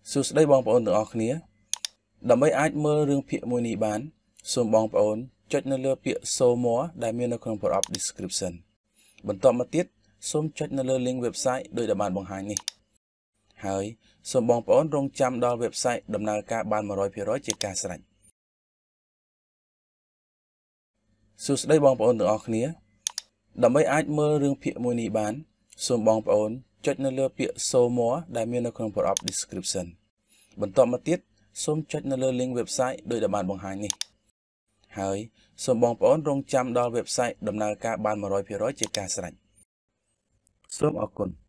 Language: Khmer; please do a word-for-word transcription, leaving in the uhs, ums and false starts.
សួស្តីបងប្អូនទាំងអស់គ្នាដើម្បីអាចមើលរឿងភាគមួយនេះបានសូមបងប្អូនចុចនៅលើពាក្យ Show More ដែលមាននៅក្នុងប្រអប់ description បន្ទាប់មកទៀតសូមចុចនៅលើ link website ដោយដែលបានបង្ហាញនេះហើយសូមបងប្អូនរងចាំដល់ website ដំណើរការបាន one hundred percent ជាការស្រេចសួស្តីបងប្អូនទាំងអស់គ្នាដើម្បីអាចមើលរឿងភាគមួយនេះបានសូមបងប្អូនចុចនៅលើពាក្យ Show More ដែលមាននៅក្នុងប្រអប់ description បន្ទាប់មកទៀតសូមចុចនៅលើ link website ដោយដែលបានបង្ហាញនេះហើយសូមបងប្អូនរងចាំដល់ website ដំណើរការបាន one hundred percent ជាការស្រេចសូមអរគុណ